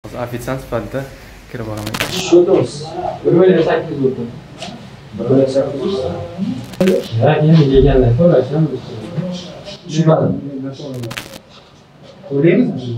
Ofitsiant sifatida kirib boraman. Shundos. 1.8 bo'ldi. 1.8. Ha, endi yeganlar ko'rasizmi? Tushunmadim. Ko'raymizmi?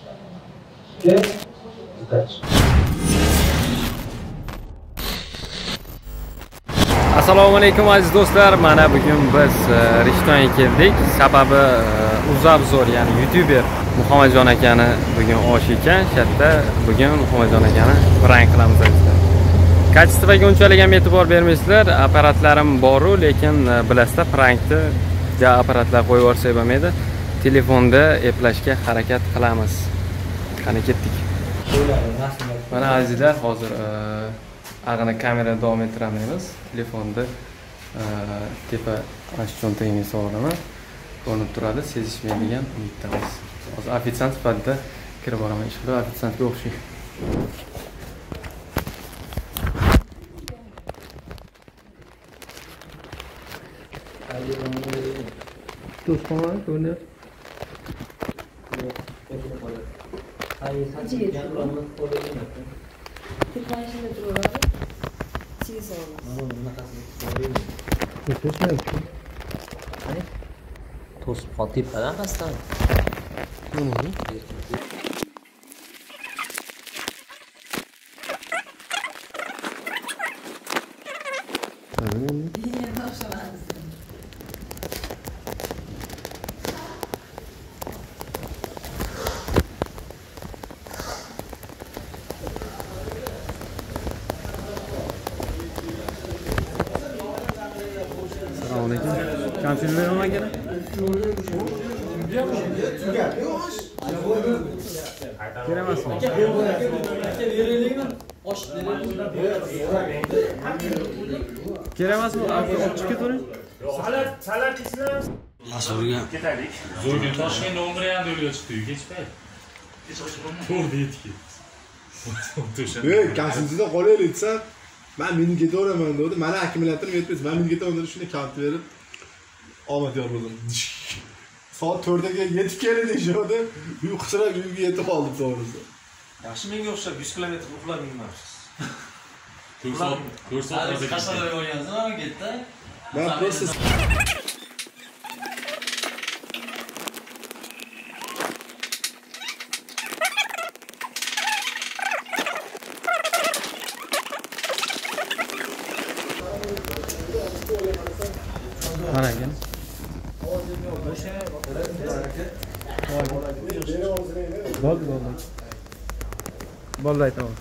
Assalomu alaykum aziz do'stlar. Mana bugun biz Rishtonga keldik. Sababi UzAbzor, ya'ni YouTuber Muhammadjon akani bugun osh ekan. Shatda bugun Muhammadjon akani prank qilamiz azizlar. Kachествоga unchalik ham e'tibor bermaysizlar. Apparatlarim bor-ku, lekin bilasizlar, prankni apparatlar qo'yib yuborsak bo'lmaydi. Telefonda eplashga harakat qilamiz. Qani ketdik. Mana azizlar, hozir ag'ini kamera davom ettiramiz. Telefonda tepa ash cho'ntagimga solaman. Ko'rinib turadi, sezishmaydigan umiddamiz. Hozir ofitsiant sifatida kirib boraman. Ishqilib ofitsiantga o'xshaydi. To'sqonlar ko'rinadi. To'sib qolib tepadan qasddan. Assalomualaikum. Kamchiliklar nima kerak? Keramasmi? Keramasmi? Olib chiqib ketavering. Salat ichsam. Mas'ulga Ketaylik. Zo'rga Toshkent 11 ham yo'lga chiqdi, kechpay. To'g'ri yetdik. Ey, kasinchida qolaylik desa, men minib ketaveraman dedi. Mana akkumulyatorni yetmaydi. Men minib ketaman dedi, shuni kalt berib omad yor bo'ldim. Soat 4ga yetib keldi ishodi. Uyqusirab uyga yetib qoldim to'g'risi. yaxshi menga o'xshab 100 km uxlab yurmabsiz. 4 soat Qashqadaryoga olgansiz, mana ketdi. Men просто Mana ekan. Bo'ldi. Bo'ldi, aytaman.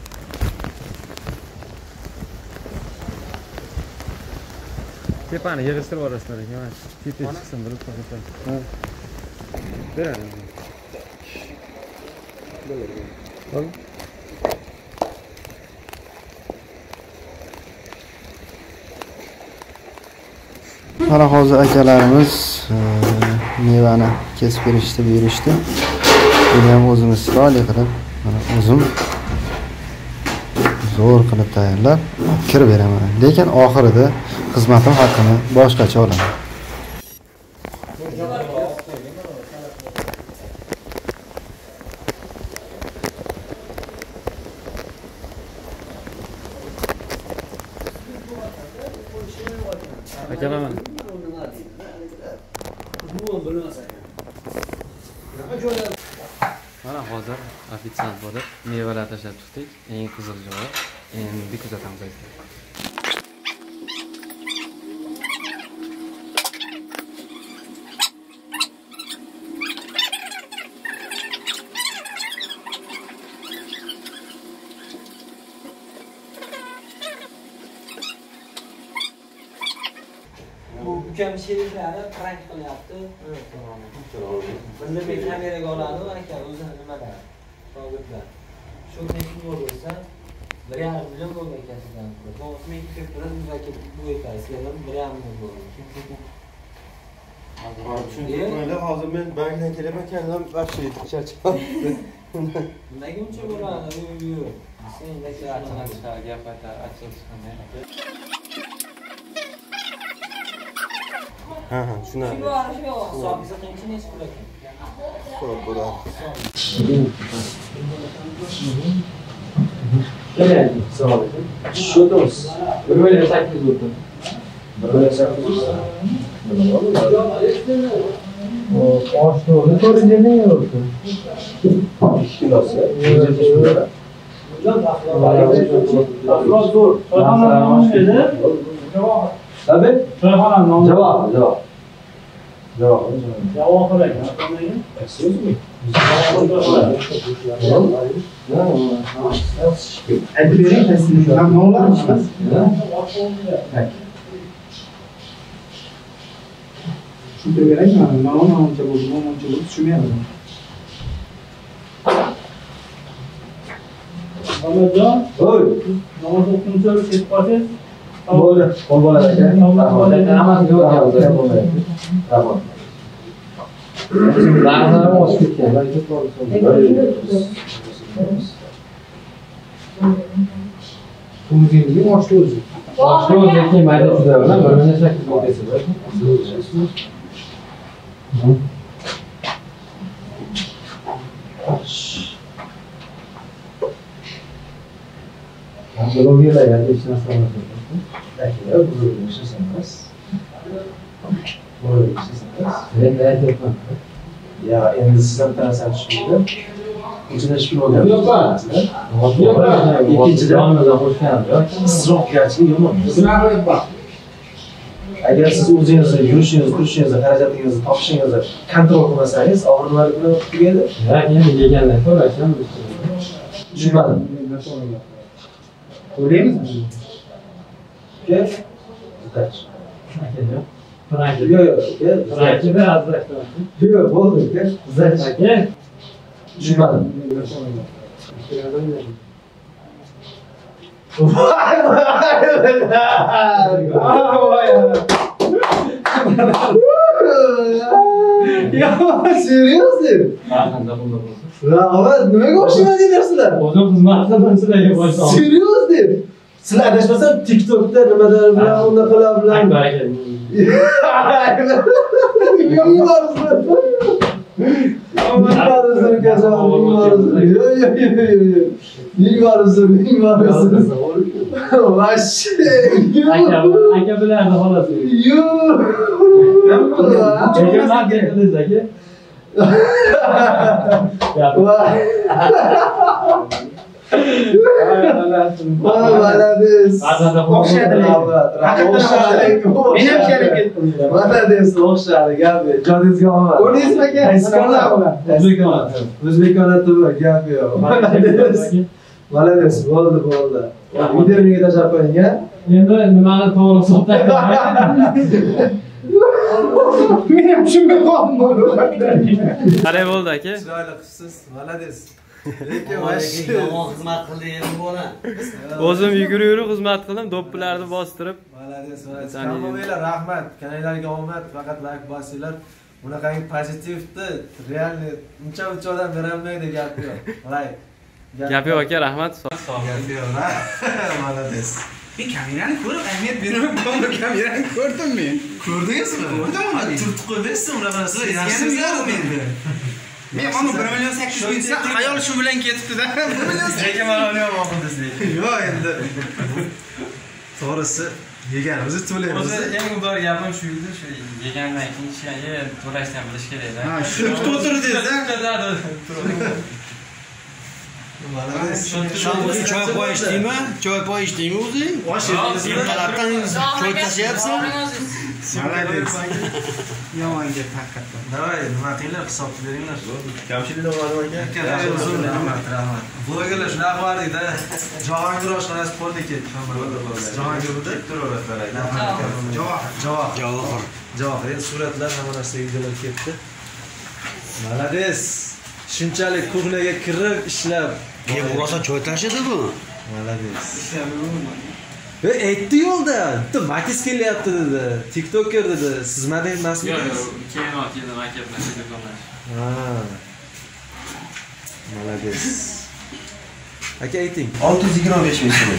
Tepani yig'ishtirib yuborasizlar ekan. Mana tepa chiqsin bilib qo'ying. Ha. Beradi. Bo'ldi. Mana hozir akalarimiz mevani kesib berishdi, buyurishdi. Buni ham o'zimiz chiroyli qilib, mana o'zim zo'r qilib tayyorlab kirib beraman. Lekin oxirida xizmatim haqqini boshqacha olaman. Akalar mana hozir ofitsiant bo'lib mevalar tashlab chiqdik. Eng qiziq joyi endi kuzatamiz. Ukam sheriklari prank qilyapti. Bilmay kameraga oladi va aka o'zi nimada? Shogirdlar. Shu necha bo'lsa, 1,5 million bo'ldi akasidan. To'g'risi men kelib turadi, aka bu ekasidan 1,5 million bo'ldi. Tushundim. Hozir men bankdan kelaman, kendim вообще charchayapti. Nimaga uncha bo'ladi? Yo'q. Sen Gap aytasiz qanday? Ha, shuna. Shu hisobga qancha pul ekan? so'rab ko'radi. Keling, assalomu alaykum. Shu do'st. 1.8 o'tdi. 1.8 oshni o'rni ko'ringan yo'qmi? 2 kilosi. Bo'ldi, qo'l bo'ladi aka. Hammasi yo'q. Tamam. Narxlar oshib ketgan. Bunga oshdi o'zi. Oshdi o'zi keyin mayda juda bilan 1.8 o'tasiz. Biologiyalarga hech narsa olmayapman. Aka, biologiya ishlasangiz. Biologiya ishlasangiz. Men aytyapman. Ya, endi sizdan ta'sir tushmaydi. Ichida shpil olgan. Ikkinchidan isrof garchi yomon. Agar siz o'zingizni yurishingizni, turishingizni, xarajatingizni, topishingizni kontrol qilmasangiz, og'riqlar bilan tugaydi. Ya, endi yegandan ko'rasham. Tushunmadim. O'ylaymizmi? Ket. Zdaч. Aka, Frank. Yo'q, Frankda azraqdan. Yo'q, bo'ldi, aka. Zdaч. Aka. Tushunmadim. Ya, seriously? Qanday bo'ldi? Rahmat, nimaga o'xshamaydi dersizlar? O'zim xizmat qildim boshqa. Seriously? Sizlar adashmasam TikTokda nimadir bilan unaqa bilan. Aka bilardi xolos. Молодец. Молодец, o'xshadi gapi. Jodingizga omad. Ko'rdingizmi aka? O'zbekona tubi gapi yo'q. Молодец, bo'ldi. Videoga tashlab qo'ying a. Endi nimani to'g'ri hisoblayman. Men ham shunga qoldim. Qanday bo'ldi aka? Chiroyli qilibsiz. Молодец. Lekin yomon xizmat qildingiz bola. O'zim yugurib xizmat qildim, do'ppilarni bostirib. Молодец. Kamomeylar, rahmat. Kanallarga omad, faqat like bosinglar. Bunaqangi pozitivni realni uncha odam berolmaydi gapi yo'q. Like. Gap yo'q aka, rahmat. Gap yo'q. Молодец. Ben kamerani ko'rib, ahamiyat bermayman. Kamerani ko'rdim men. Ko'rdingizmi? Ko'rdim uni. Turtib qo'ydingizmi unaqa Yaxshisi yo'q menda. Men mana 1.800.000 sa xayol shu bilan ketibdi-da. 1.800.000. Lekin mana uni ham o'qidingiz. Yo'q endi. To'g'risi yeganimizni to'laymiz. O'zi eng bor gapim shu edi, shu yegandan keyin ishga to'lashni ham bilish kerak-da. Ha, shu o'tirdingiz-da. Choy poy ichdingmi? Choy poy ichdingmi o'zi? Ertalabdan choy tashlayapsan? Молодец. Yomon gap haqiqatan. Davay, nima qilinglar, hisobni beringlar. Kamchiliklar bormi aka? Rahmat. Blogerlar shunaqa qildik-da. Jahongir oshxonasi qo'lda ketdi. Jahongirda Javohir. Suratlar, hamma narsa videolar ketdi. Молодец. Shunchalik kuxnaga kirib ishlab. Men rosa choy tashidi bu. Молодец. Aytdi yo'lda, bitta Matiz kelyapti dedi. TikToker dedi. Sizmada emasmi? Yo'q, keyin keldim aka bilan telefonlash. Ha. Молодец. Aka ayting. 625 ming so'm.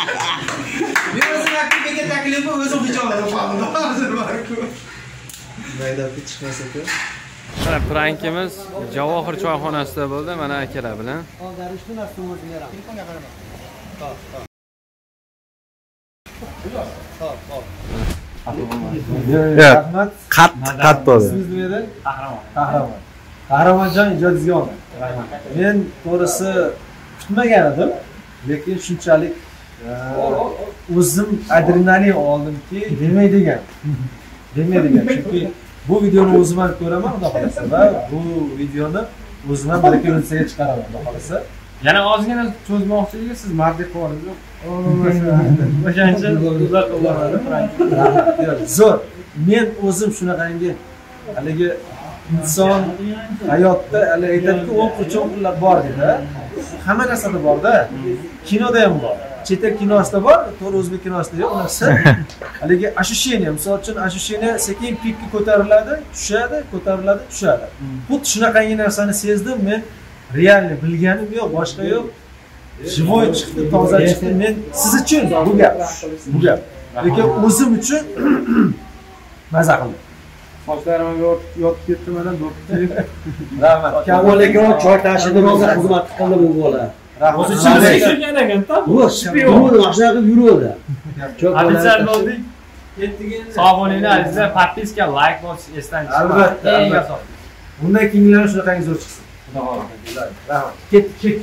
Men o'zim aktivaga taklifim o'zim hijolat qildim. Hozir bor-ku. Maydabga chiqmasa-ku. Mana prankimiz Javohir choyxonasida bo'ldi. Mana akalar bilan. Rahmat. Qat bo'ldi. Siz nima edi? Qahramon. Qahramonjon ijodingizga omad. Men to'g'risi kutmagan edim, lekin shunchalik o'zim adrenalin oldimki, demaydigan. Chunki bu videoni o'zim ham ko'raman, xudo xolasa, va bu videoni o'zim ham bir ko'rinsaga chiqaraman, xudo xolasa. Yana ozgina cho'zmoqchi edik, siz mardlik qilyapsiz. O'shancha uzoq qo'llamadim. Zo'r. Men o'zim shunaqangi haligi inson hayotda aytadiki, o'q uchun pullar bor dedi. Hamma narsada bor-da. Kinoda ham bor. Chet el kinosida bor, to'g'ri o'zbek kinosida yo'q narsa. Haligi ощущение, misol uchun ощущение sekin pikka ko'tariladi, tushadi, ko'tariladi, tushadi. Xuddi shunaqangi narsani sezdim men. Realni bilganim yo'q, boshqa yo'q. Живой chiqdi, toza chiqdi. Men siz uchun bu gap. Lekin o'zim uchun maza qildim. Sochlarimga yotib ketdim mana doktor. Rahmat. Kamolga choy tashidi roza xizmat qildi bu bola. Rahmat. Tushirgan ekan-da. Bu spion yaxshi qilib yuradi. Ofitsial bo'ldik. Ketdik. Sog' bo'linglar azizlar, podpiska, like bosish esdan chiqmang. Albatta. Bundan keyingilar shunaqangi zo'r chiqsin. Xudo xohlasa. Rahmat. Ketdik.